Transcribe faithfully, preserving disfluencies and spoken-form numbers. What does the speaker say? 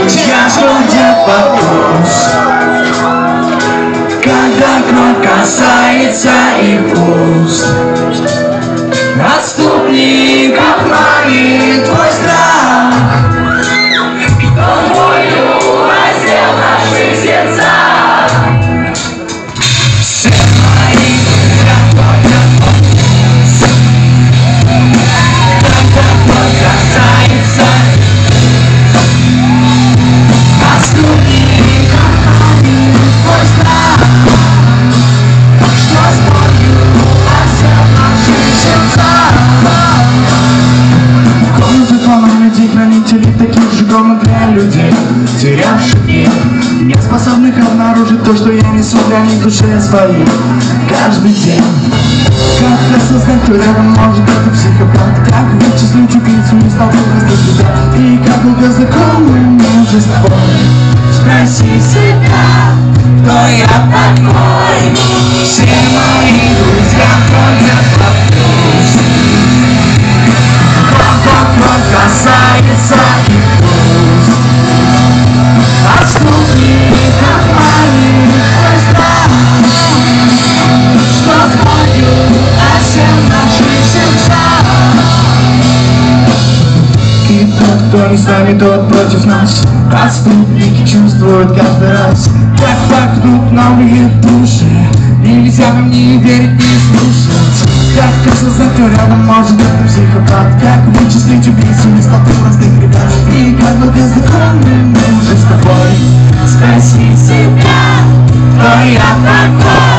Чашку где-то вкус, когда кровь касается и пуст. Отступников манит твой страх, кто болью раздел наши сердца. Все мои друзья только вкус, когда кровь касается. Отступников манит твой страх, что с болью раздел наши сердца. Людей, хранителей таких же комнат для людей, терявших их, не способных обнаружить то, что я несу для них в душе своей каждый день. Как осознать, кто рядом может быть психопат? Как вычислить убийцу, не столкнувшись с тебя? И как долго знакомым уже с тобой? Спроси себя, кто я такой? Все мои друзья ходят вокруг, кровь касается и пуст. Отступников манит твой страх, что с болью осел наши сердца. И тот, кто не с нами, тот против нас. Отступники чувствуют каждый раз, как пахнут новые души. Нельзя нам не верить, не слушать. Как осознать, кто рядом может быть психопат? Как вычислить убийцу из толпы простых ребят? И как долго знакомым мы уже с тобой? Спроси себя, кто я такой?